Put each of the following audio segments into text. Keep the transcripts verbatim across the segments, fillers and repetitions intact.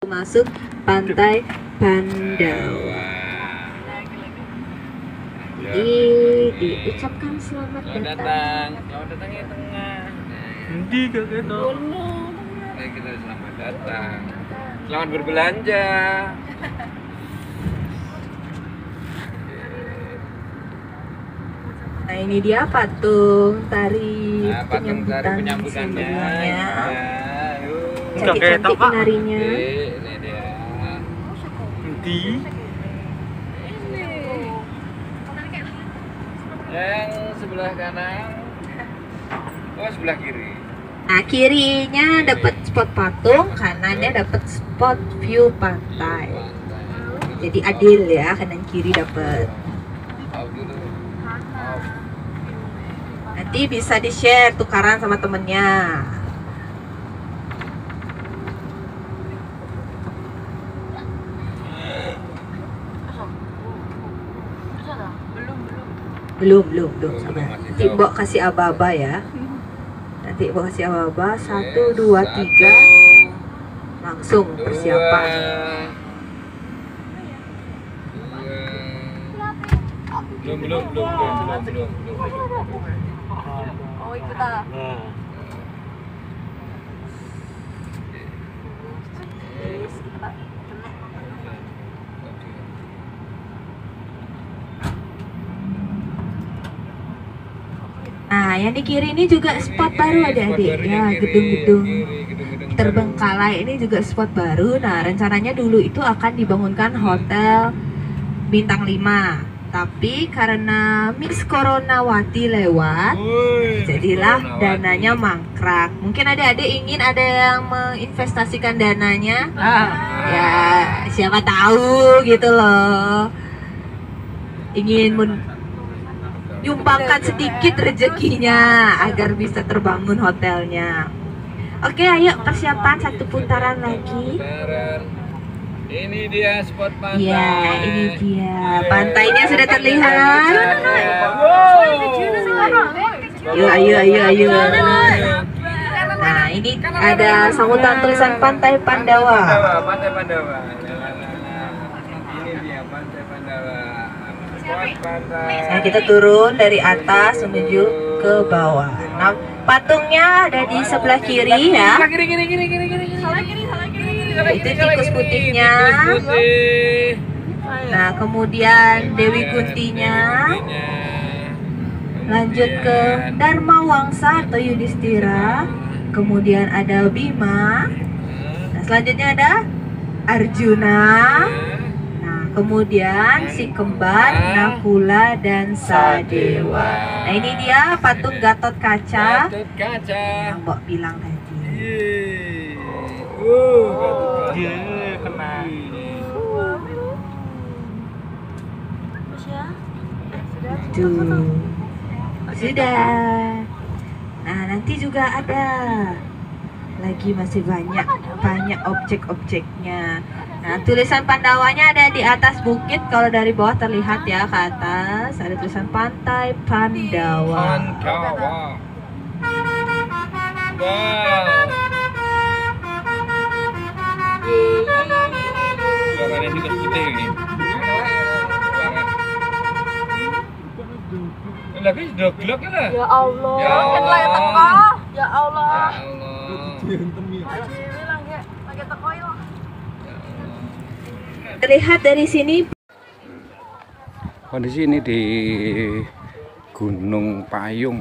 Masuk pantai Pandawa. Jadi diucapkan selamat datang. Selamat datang ya tengah. Endi gak ketok. Baik, kita selamat datang. Selamat berbelanja. Nah, ini dia patung tari Nah, patung tari penyambutan penyambutannya. semuanya. Ya, Cantik-cantik penarinya. ini dia. Endi? Yang sebelah kanan. Oh, sebelah kiri. Nah, kirinya dapat spot patung, kanannya dapat spot view pantai. Jadi adil ya, kanan kiri dapat. Tahu dulu. Nanti bisa di-share tukaran sama temennya. Belum, belum, belum. Sabar. Nanti Mbok kasih aba-aba ya. Nanti Mbok kasih aba-aba. Satu, dua, tiga. Langsung persiapan. Belum, belum, belum, belum, belum, belum, belum. Oh, ikutan. Nah. Nah, yang di kiri ini juga spot baru adik-adik ya, gedung-gedung terbengkalai ini juga spot baru. Nah, rencananya dulu itu akan dibangunkan hotel bintang lima, tapi karena Miss Coronawati lewat, jadilah dananya mangkrak. Mungkin adik-adik ingin ada yang menginvestasikan dananya, ya siapa tahu gitu loh, ingin men nyumbangkan sedikit rezekinya agar bisa terbangun hotelnya. Oke, ayo persiapan satu putaran lagi. Ini dia spot pantai. Iya, ini dia. Pantainya sudah terlihat. Ayo, ayo, ayo, ayo. Nah, ini ada sambutan tulisan Pantai Pandawa. Pantai Pandawa. Ini dia Pantai Pandawa. Spot pantai. Nah, kita turun dari atas menuju ke bawah. Nah, patungnya ada di sebelah kiri ya. Kiri, kiri, kiri, kiri, kiri. Salah kiri, salah kiri. Itu tikus putihnya. Tikus putih. Nah, kemudian Dewi Kuntinya. Lanjut ke Dharma Wangsa atau Yudhistira. Kemudian ada Bima. Nah, selanjutnya ada Arjuna. Nah, kemudian si kembar Nakula dan Sadewa. Nah, ini dia patung Gatot Kaca Gatot Kaca. yang Mbok bilang tadi. Uh, Ye, kena. Tuh. Sudah. Nah, nanti juga ada lagi, masih banyak banyak objek-objeknya. Nah, tulisan Pandawanya ada di atas bukit. Kalau dari bawah terlihat ya ke atas ada tulisan Pantai Pandawa. Pandawa. Wow. Suaranya tikus putih ini. Lagi sudah gelap ya lah. Ya Allah, Ya kan Allah. lagi teko. Ya Allah. Ya Allah. Ayo Dewi lagi lagi teko yo. Terlihat dari sini. Kondisi ini di Gunung Payung.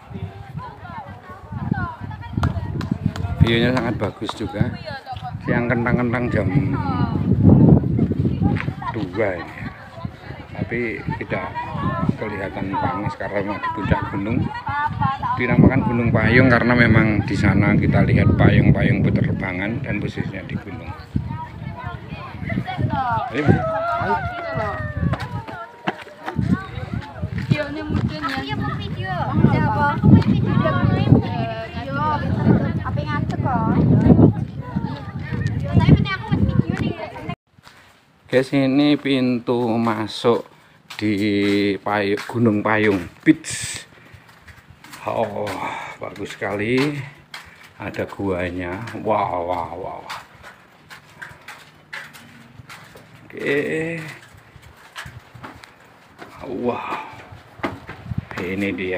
View-nya sangat bagus juga. Siang kentang-kentang jam dua ini. Tapi tidak kelihatan panas karena memang di puncak gunung. Dinamakan Gunung Payung karena memang di sana kita lihat payung-payung penerbangan dan posisinya di gunung. Ayo, Mas. Videonya mungkin ya. Iya mau video. Siapa? Aku mau video. Video. Apa yang ngantuk kok? Tapi penting aku mau video nih. Guys, ini pintu masuk di Payung, Gunung Payung Beach. Oh, bagus sekali. Ada guanya. Wow, wow, wow. Oke. Wow. Ini dia.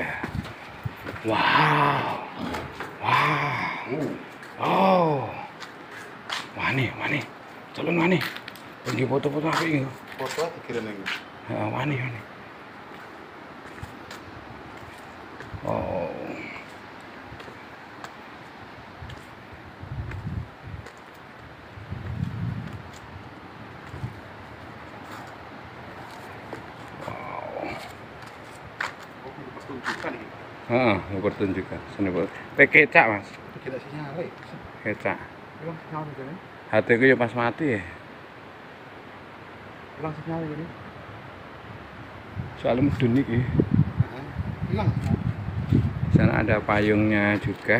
Wow. Wow. Oh. Wani, wani. Calon wani. Pergi foto-foto apa ini? Foto kirim ini. Ya, wani, wani. Oh. Pertunjukan ini. Heeh, pertunjukan. Seni kecak, Mas. Tidak sinyal. Kecak. Hilang sinyal ini. Hatiku ya pas mati ya. Hilang sinyal ini. Soalnya medun iki. Hilang. Di sana ada payungnya juga.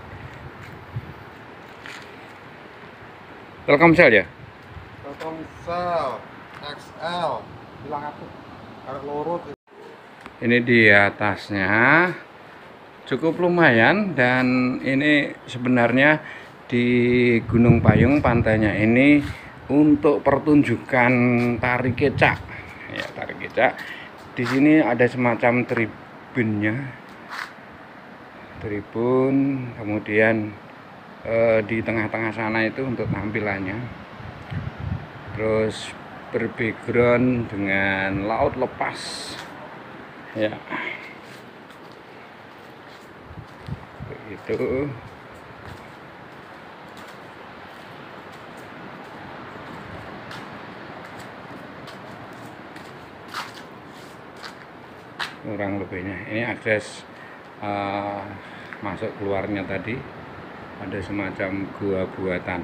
Telkomsel ya? Telkomsel X L. Hilang aku. Karena lorot. Ini di atasnya cukup lumayan, dan ini sebenarnya di Gunung Payung pantainya ini untuk pertunjukan tari kecak. Ya, tari kecak. Di sini ada semacam tribunnya. Tribun, kemudian eh, di tengah-tengah sana itu untuk tampilannya. Terus berbackground dengan laut lepas. Ya. Begitu. Kurang lebihnya ini akses uh, masuk keluarnya tadi ada semacam gua buatan.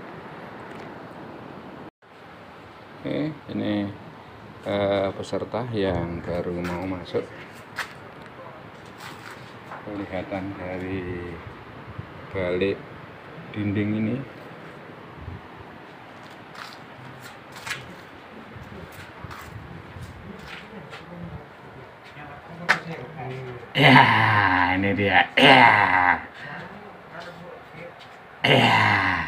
Oke, ini uh, peserta yang baru mau masuk. Kelihatan dari balik dinding ini. Ya, ini dia. Ya. Ya.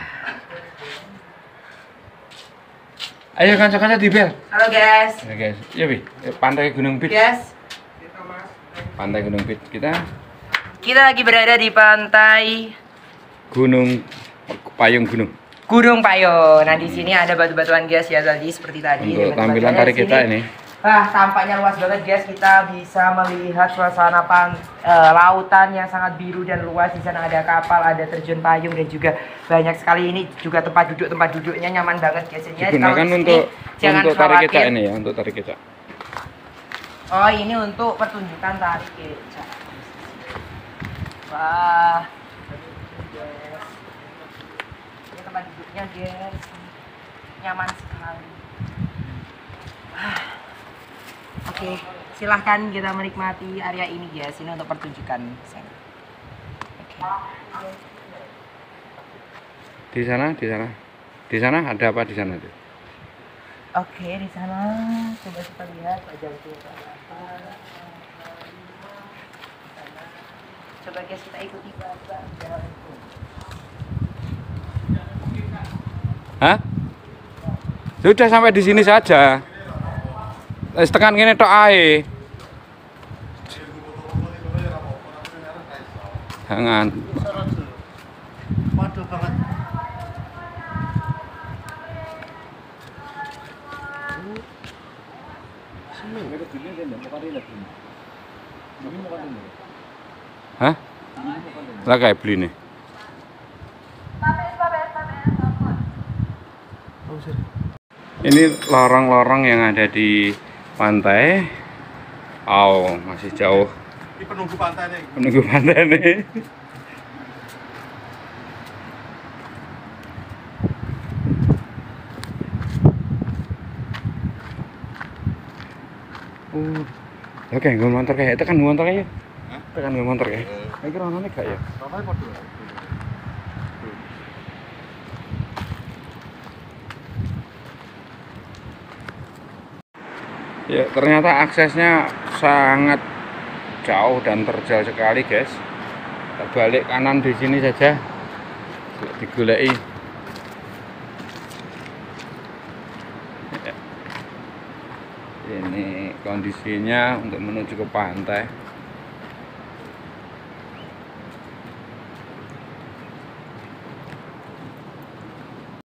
Ayo kanca-kanca di bel. Halo guys. Ya guys, ya Bi, pantai Gunung Pit. Guys, Pantai Gunung Pit kita. kita lagi berada di pantai Gunung Payung Gunung. Gunung Payung. Nah, di sini ada batu-batuan guys ya tadi seperti tadi. Untuk Dan tampilan teman-teman tari di kita sini, ini. Wah, tampaknya luas banget guys. Kita bisa melihat suasana pan, eh, lautan yang sangat biru dan luas. Di sana ada kapal, ada terjun payung, dan juga banyak sekali. Ini juga tempat duduk, tempat duduknya nyaman banget guys. Ya, Digunakan kalau di sini, untuk jangan untuk tari khawatir. kecak ini ya, untuk tari kecak. Oh, ini untuk pertunjukan tari kecak. Wah, guys. Ini tempat duduknya guys, nyaman sekali. Oke, silahkan kita menikmati area ini guys. Ini untuk pertunjukan. Oke. Di sana, di sana. Di sana ada apa di sana tuh? Oke, di sana coba kita lihat wajah itu apa. Coba guys kita ikuti bapak jalan itu. Hah? Sudah sampai di sini saja. Wis tekan ngene tok ae. Jangan. Waduh banget. Hah? Lah kayak beli nih. Ini lorong-lorong yang ada di pantai. Oh, masih jauh. Ini penunggu pantai nih. Menunggu pantai nih. Oh, oke, gue motor kayak tekan gue motor kayak. Tekan gue motor kayak. Ini kira nih gak ya? Ramai podo. Ya, ternyata aksesnya sangat jauh dan terjal sekali, guys. Terbalik kanan di sini saja. Digulai. Ini kondisinya untuk menuju ke pantai.